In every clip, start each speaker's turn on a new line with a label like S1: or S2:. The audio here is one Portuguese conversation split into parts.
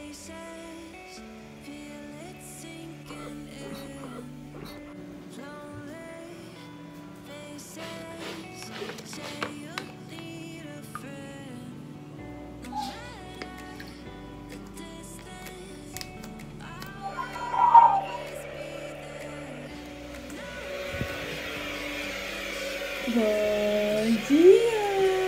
S1: Bom dia!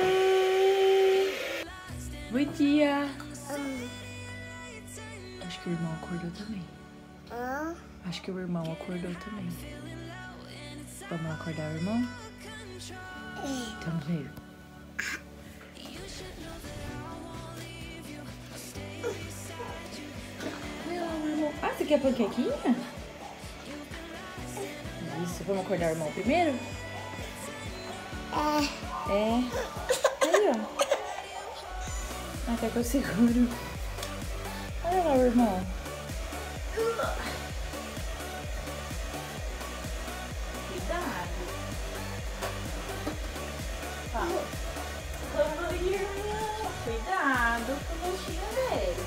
S1: Bom dia! Acho que o irmão acordou também. Acho que o irmão acordou também. Vamos acordar o irmão? Então veio. Ah, você quer panquequinha? Isso, vamos acordar o irmão primeiro? É. Aí, ó. Até que eu seguro. Olha lá o irmão. Cuidado. Oi, irmão. Cuidado com o rostinho dele.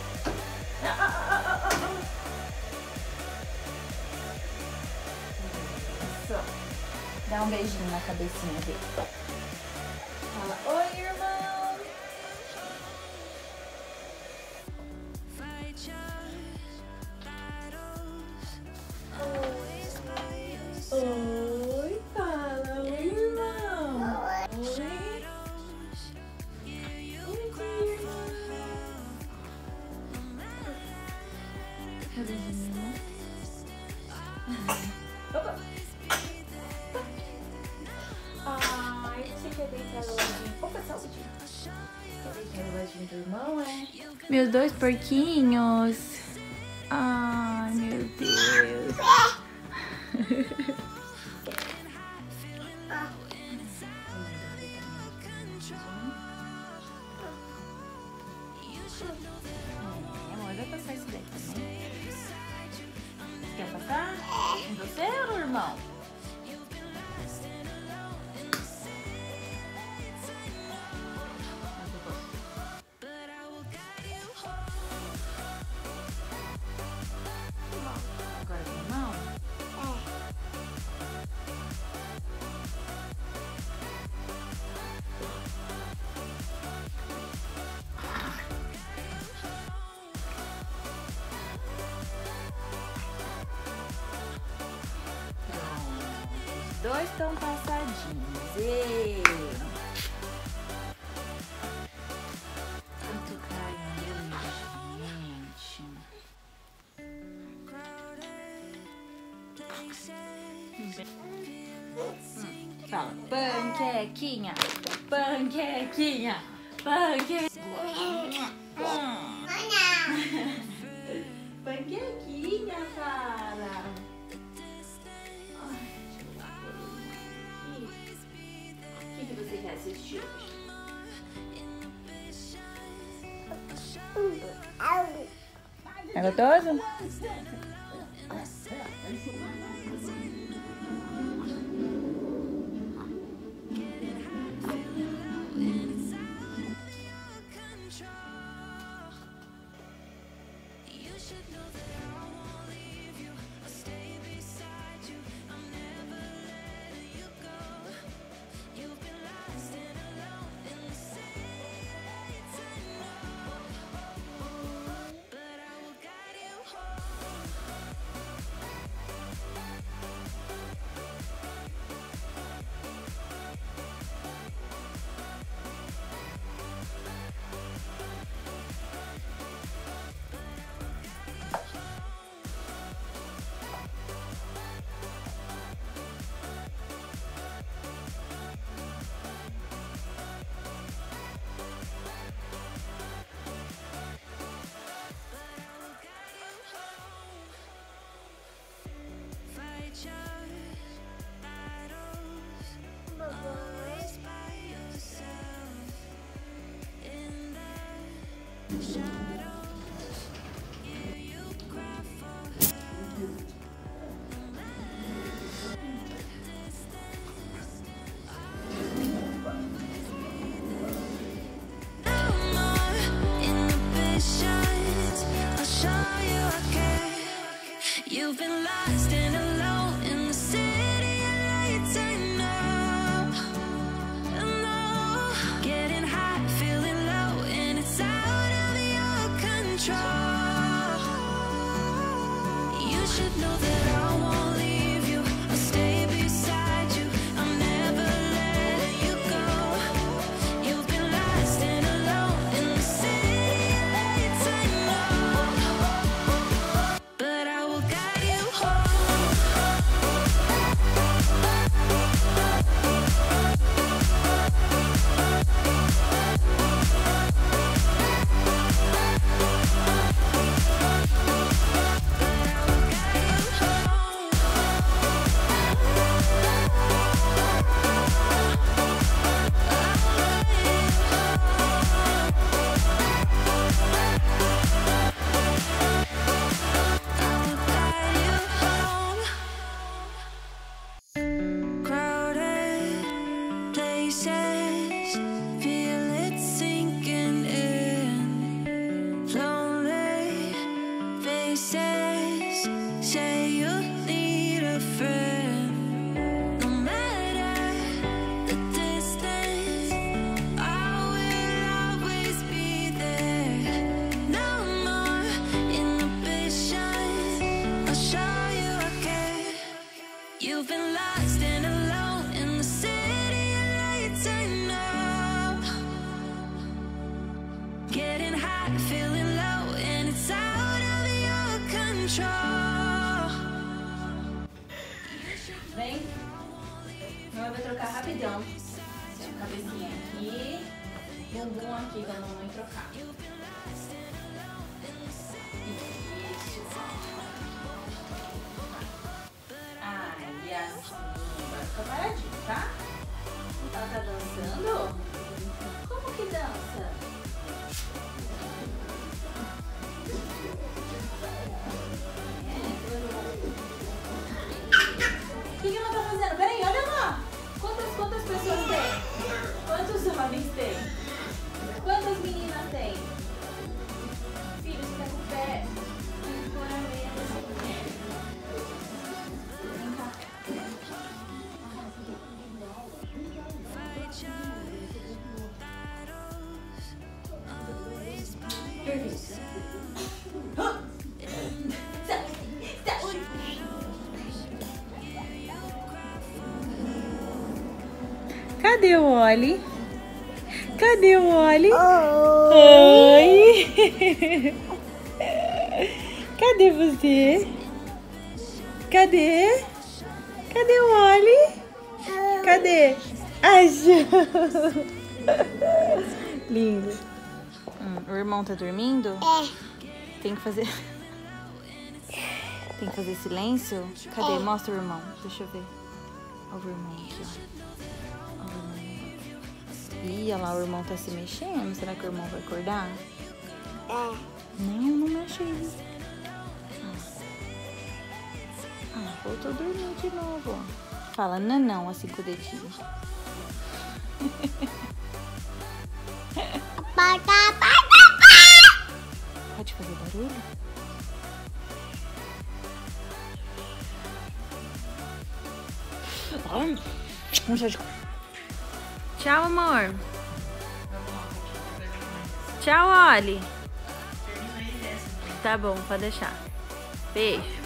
S1: Isso. Dá um beijinho na cabecinha dele. Fala, oi, irmão. Oi, fala, oi, irmão. Oi. Oi, irmão. Cadê o irmão? Opa. Ai, você quer deitar no ladinho? Opa, saúde. Quer deitar no ladinho do irmão, é? Meus dois porquinhos. Ai, meu Deus. Amor, vai passar isso daí também. Quer passar? Com você ou irmão? Agora com o irmão? Os dois estão passadinhos. Ei. Quanto carinho, gente. Fala, panquequinha, panquequinha, panquequinha. Panquequinha, cara. O que você quer assistir hoje? É gostoso?
S2: You've been lost and alone in the city of lights. I know, getting hot, feeling low, and it's out of your control. You should know that I won't leave you. I'll stay beside you. I'm never letting you go. You've been lost and alone in the city of lights. I know, but I will guide you home. Crowded places, feel it sinking in. Lonely faces, say you need a friend. No matter the distance, I will always be there. No more inhibition, I'll show you I care. You've been lost and alone in the city of lights. I know, getting hot, feeling low, and it's out of your control.
S1: Vem. Mamãe vai trocar rapidão. Cabecinha aqui, bumbum aqui pra mamãe trocar. Isso. Ai, assim. Vai ficar paradinho, tá? Ela tá dançando? Como que dança? O que ela tá fazendo? Peraí, olha lá! Quantas pessoas tem? Quantos homens tem? Quantas meninas tem? Filho, você tá com o pé. Tem que pôr a meia nessa mulher. Vem cá. Perfeito. Cadê o Oli? Cadê o Oli? Oi! Cadê você? Cadê? Cadê o Oli? Cadê? Achou! Lindo. O irmão tá dormindo?
S3: É.
S1: Tem que fazer... Tem que fazer silêncio? Cadê? Mostra o irmão. Deixa eu ver. Olha o irmão aqui, ó. Olha o irmão. Ih, olha lá, o irmão tá se mexendo. Será que o irmão vai acordar?
S3: É.
S1: Não mexe aí. Voltou a dormir de novo, ó. Fala não, assim com o dedinho. Pode fazer barulho? Tchau, amor. Tchau, Oli. Tá bom, pode deixar. Beijo.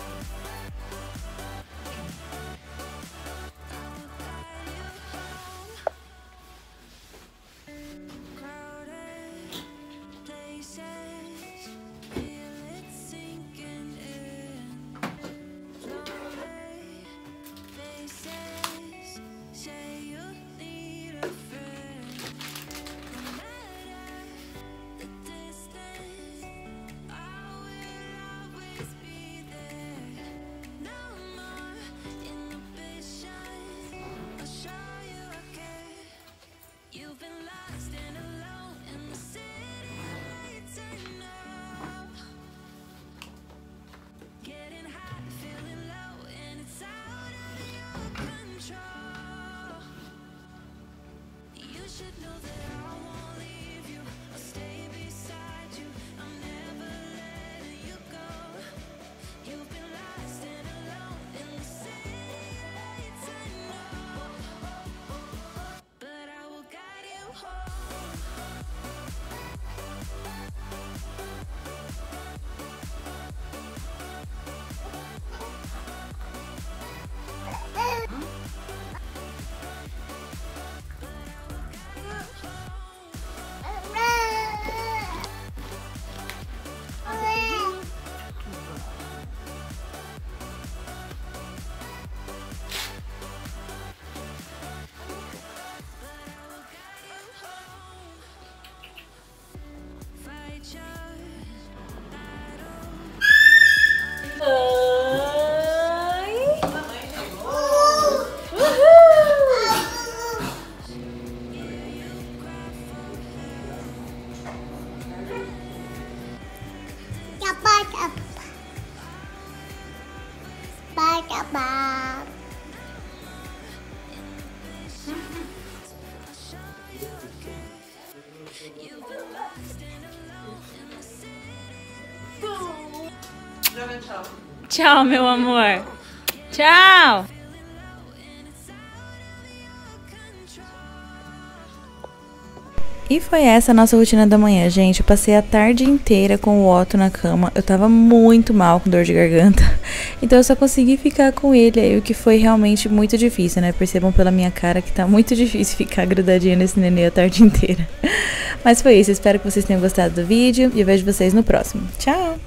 S1: Tchau, meu amor. Tchau. E foi essa a nossa rotina da manhã, gente. Eu passei a tarde inteira com o Otto na cama. Eu tava muito mal, com dor de garganta. Então eu só consegui ficar com ele aí, o que foi realmente muito difícil, né? Percebam pela minha cara que tá muito difícil ficar grudadinha nesse nenê a tarde inteira. Mas foi isso, espero que vocês tenham gostado do vídeo e eu vejo vocês no próximo. Tchau!